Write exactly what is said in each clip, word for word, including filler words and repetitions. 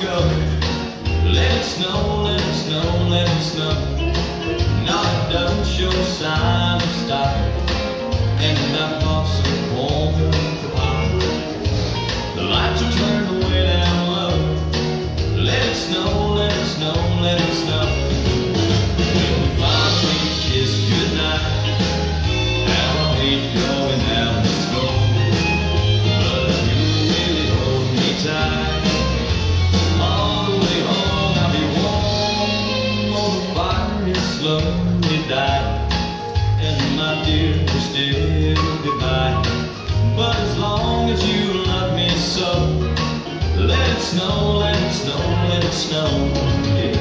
go. Let it snow, let it snow, let it snow. No, it doesn't show signs of stopping, and I've lost some warm for pop. The lights are turned way down low. Let it snow, let it snow, let it snow. When we finally kiss goodnight, how I hate going out the snow. But if you really hold me tight, all the way home I'll be warm. Oh, the fire is slowly dying, and my dear, we're still goodbye. But as long as you love me so, let it snow, let it snow, let it snow, yeah.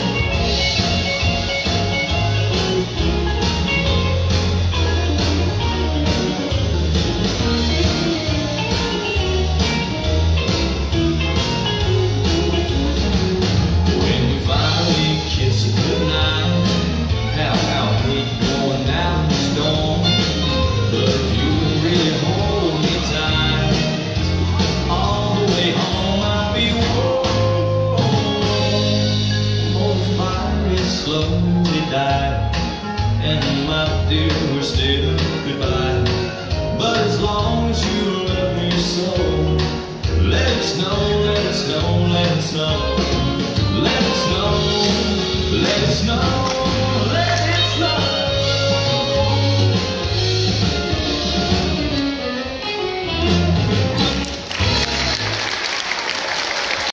When we finally kiss it goodnight, how, how I hate going out in the storm. But if you really hold me tight, all the way home I'll be warm. Oh, the fire is slowly dying, and my dear, we're still goodbye. But as long as you love me so, let it snow, let it snow, let it snow.